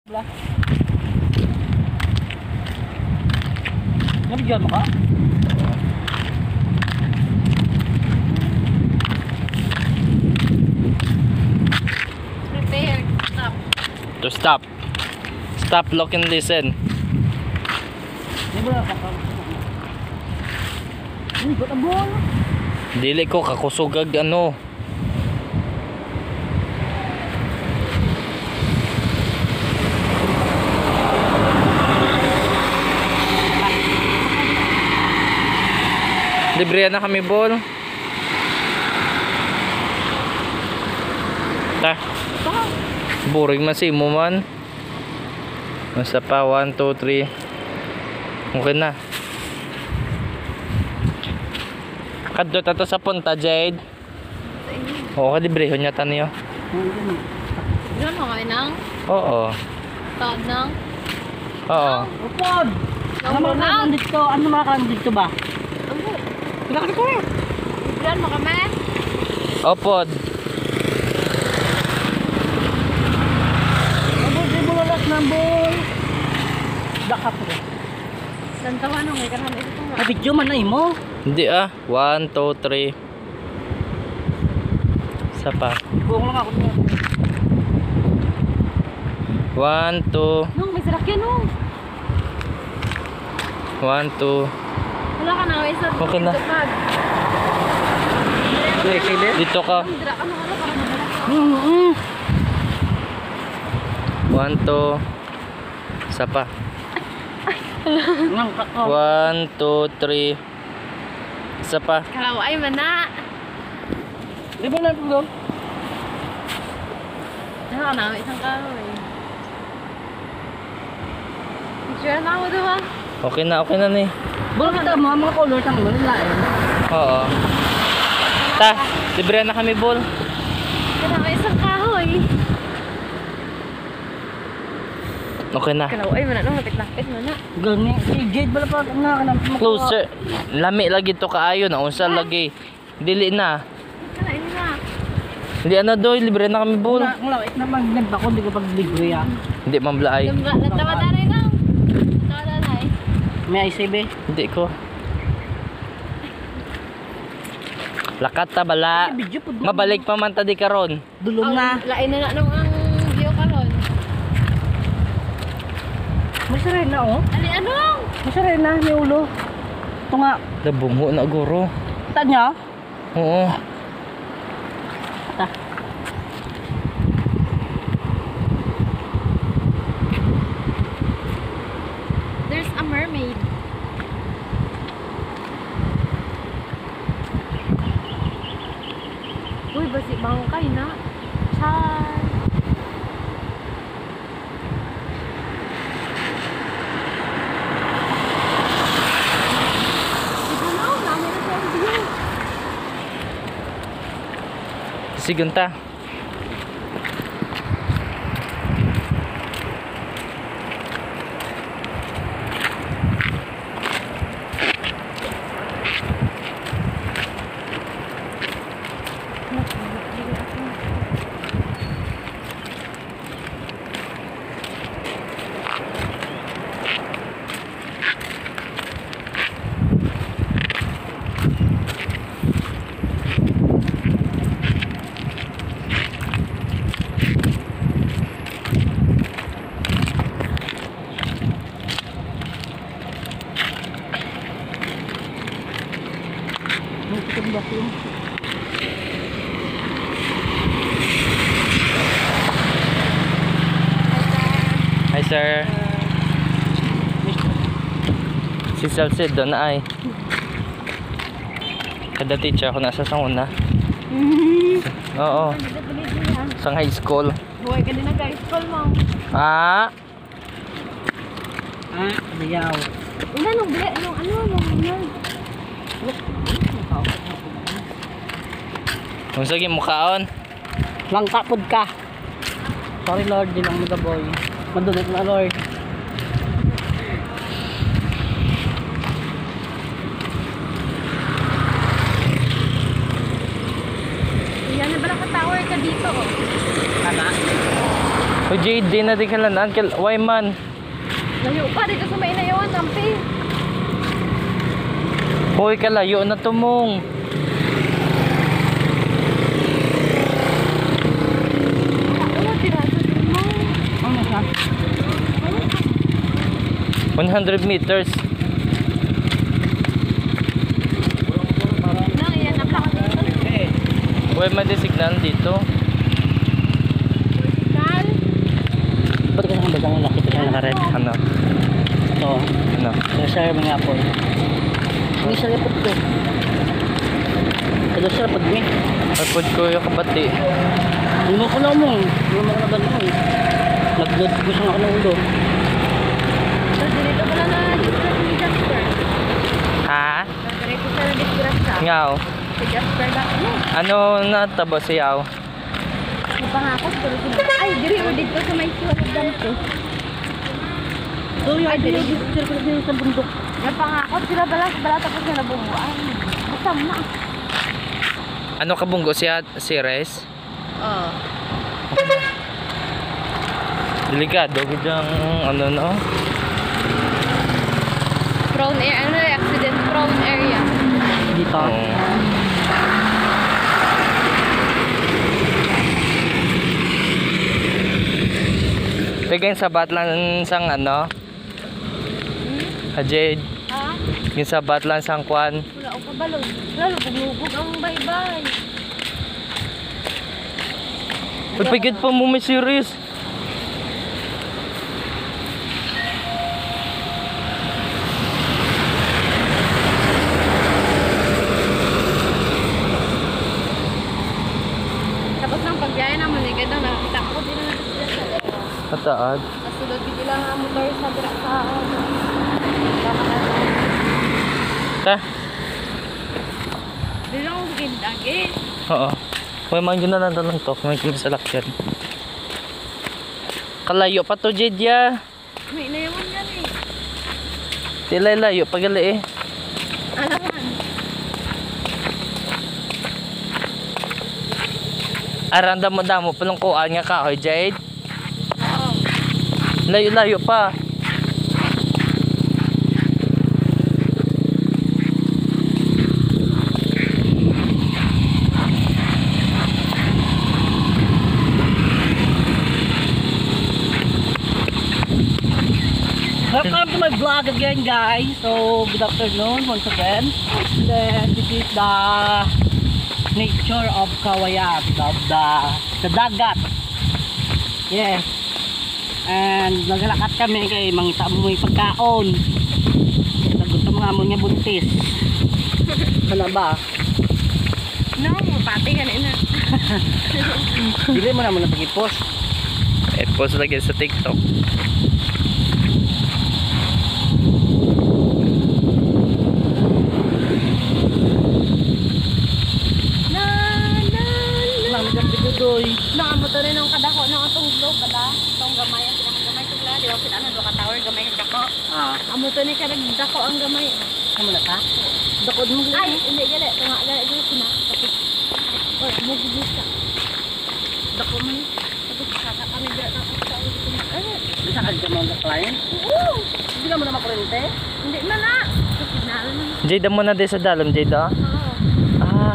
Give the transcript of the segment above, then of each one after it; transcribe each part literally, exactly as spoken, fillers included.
Nabigyan mo ka? Prepare. Stop. To stop. Stop, look and listen. Hindi ba nakakam? Uy, ba't ang buwan? Dili ko kakusugag ano. Libre na kami, bol. Ta. Boring man si mo man. Basta pa, one, two, three. Okay na. Kadto tato sa punta, Jade. Oo, kalibrehon niya taniyo. Diyan mo kayo nang? Oo. Taod nang? Oo. Upod! Ano Nang mga kalang dito? Ano mga kalang dito ba? Pinakali ko eh. Diyan mo kami? Opod. Nabol, di mo lalas na bol. Dakap ko. Santawa nung may kanan ito nga. Nabidyo man na imo. Hindi ah. One, two, three. Isa pa. Buong lang ako niya. One, two. Nung may sarakyan nung. One, two. Wala ka na. May sa Okay na. Dito ka. Ano ano para madala. Mm-hmm. One, two. Isa pa. Nang kako. One, two, three. Isa pa. Kalaway man na. Di ba na ito? Ano ka na? May isang kahoy. Picture na ako diba? Okay na, okay na ni. Bolo kita mo, mga color tang mo nilain. Oo. Ta, libre na kami, bol. Kaya may isang kahoy. Okay na. Kalaway man na. Nung lapit-lapit man na. Gani, si Jade bala pa nga ka na. Closer. Lami lagi to kaayo na. Unsa lagi. Dili na. Kalain na. Hindi ano doy, libre na kami, bol. Wala, wala, ik naman nagbako di ko pag libre ah. Hindi mamblaay. Natawa na rin na. Natawa na na eh. May I C B. Hindi ko. Lakat ta bala. Video po. Mabalik pa man ta di karon. Dulong na. Lain na na nung ang view karon. May sarena oh. Ali anong? May sarena ni ulo. Ito nga. Dabungo na guro. Tanya. Oo. Ta. There's a mermaid. Uy, basi bango kay na. Char. Ito na, dami na sa view. Sigun ta. May tikad ba ko? Hi sir. Si Salsid doon na ay. Kada teacher ako nasa sanguna. Oo. Sang high school. Buhay ka din na guys, call mo. Ah. Ah, diyaw. Una nung bili, nung ano, nung yan. Kung sige mukhaon. Langka pod ka. Sorry Lord, di lang mga boy. Madunit na Lord. Yan na bala ka tower ka dito oh. Kana? O Jade, di na di kalanaan. Kal why man? Layo pa dito sa may inayawan, Nampi. Hoy, kalayo na tumong. Ano, tiraso din mo. Ano siya? one hundred meters. Nang iyan na plaka dito. Why man di signal dito? Vertical. Ba't ka nang bagang laki ito na red? Ano? Ito. Ano? Reserve nga po. Hindi siya lapot ko. Kaya siya lapot mi. Kapod ko yung kabati. Lumo ko na mo. Lumo ko na ba mo eh. Nag-load ko siya ako ng ulo. So, dito pala na discuss ni Jasper. Ha? Dito pala na discuss ka. Ngaw. Si Jasper ba? Ano? Ano natabo siyaw? Napangakot pero sinabi. Ay, diri o dito sa may suwag ganito. So yung idea dito siya ko na sa bundok. Napangakot sila balas balat ako sila bumuan. Basta na. Ano kabunggo siya si Res? Oo. Delikado gidang ano no? Prone area, ano eh, accident prone area. Dito. Oo. Pagkain sabat lang sang ano? Ajed, Ha? yung sabat lang sang kwan. Wala ako kabalo. Lalo, buglubog ang baybay. Pagpigit pa mo may series. Tapos ng pagbiyaya naman, eh, ganda nakakita ko din na Mataad. nasulod din lang ang motor sa dira sa Ta? Di lang ako gindagi. Oo. May mga yun na lang lang to. May kami sa lakyan. Kalayo pa to, Jedya. May inayawan yan eh. Tilay layo. Pagali eh. Alaman. Aranda mo damo. Palungkuan nga kahoy, Jade. Oo. Layo-layo pa. Welcome to my vlog again, guys. So, good afternoon once again. Then, this is the nature of Kawayan, of the, the dagat. Yes. And naglalakad kami kay mangita mo yung pagkaon. Nagutom nga mo nga buntis. Ano ba? No, pati kanina. Dili mo na muna pag-post. Eh, post lagi sa TikTok. Na, na, na. Lang nagam bigudoy. Nakaamo to rin ang kadako ng atong vlog kada. Itong gamay, ang pinakagamay ko lang. Di ba pinano, do ka tower, gamay ang dako. Ah, Amo to ni karag dako ang gamay. ano na ka? Dakod mo Ay, hindi gali. Tunga gali dito sina. Tapos, or, mo bubus ka. Dako man. Tapos, kaka kami dira na sa ulit. Ay, Bisa ka dyan mga client? oo. Hindi ka mo na makurente? Hindi man na. Kasi sinalo man. Jade mo na din sa dalam, Jade ah. Oo. Ah.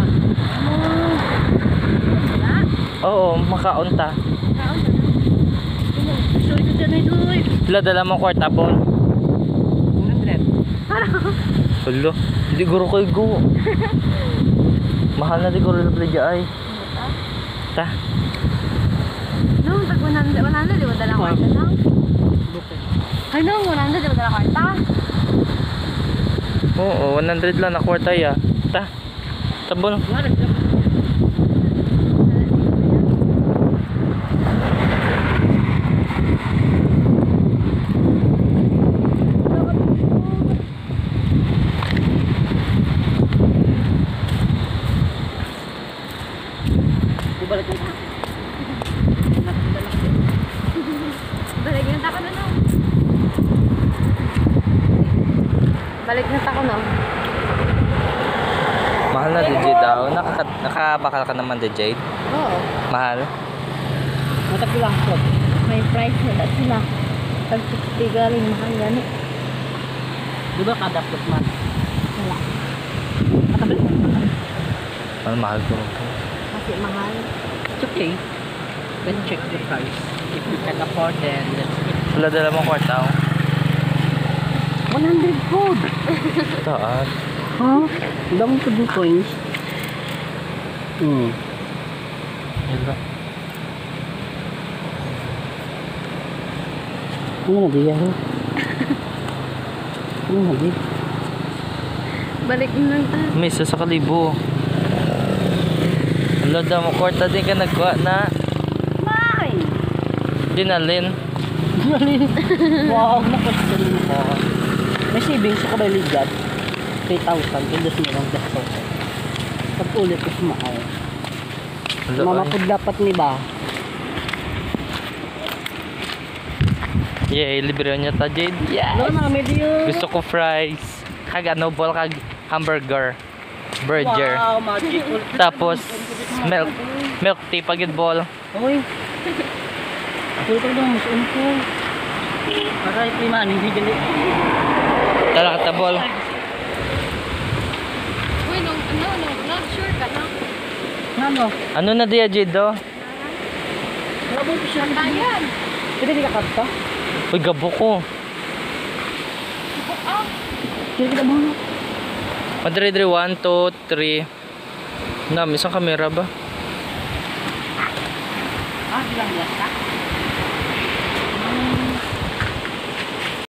Wala. Oo, makaunta. Kaon na na. Sorry ko dyan ay doy. Sila dala mo kwarta po. one hundred. Hulo. Hindi guro ko igo. Mahal na di guro na pala ay. Ta. No, tag one hundred, one hundred, di ba dala kwarta na? Ay no, one hundred, di ba dala kwarta? Oo, one hundred lang na kwarta ya. Ta. Tabon. Wala. Balik mo. Balik na tako na no. Balik na tako no. Mahal na di Jade daw. Naka, nakabakal ka naman di Jade. Oo. Mahal. Matag ko lang. Stop. may price na na sila. Tag sixty galing mahal gani. Di ba kada fruit man? Wala. Nakabili mo? Ang mahal ko. Kasi mahal. It's okay. Then check the price. If you can afford, then let's eat. Wala dala mong kwarta oh. one hundred food! Taas. Huh? Ang dami ko din coins. Hmm. Ito. Ano na di yan? Ano na di? Balik mo lang ta. Misa sa kalibo. Wala daw mo kwarta din ka nagkuha na. Mine! Dinalin. Wow, napasali mo ko. May savings ako ba ligat? three thousand, kaya das nilang gasto. Pag ulit ko sumakay. Wala ay. Mamapod dapat ni ba? Yeah, libre niya ta Jade. Ano Yes. na, medyo. Gusto ko fries. Kag ano ball kag hamburger. Burger. Wow, magic. Tapos milk milk tea pagid ball. Uy. Puro ka daw, mas ko. Aray, lima, hindi gali. Tara ka ball. Uy, nung ano, nung not sure ka na. Ano? Ano na diya Jade do? Wala ba ito siya? Bayan. Pwede di ka kapta? Uy gabo ko. Ah, Kaya kita mo. Madre dre one two three. Na, isang kamera ba? Ah, bilang bilang ka?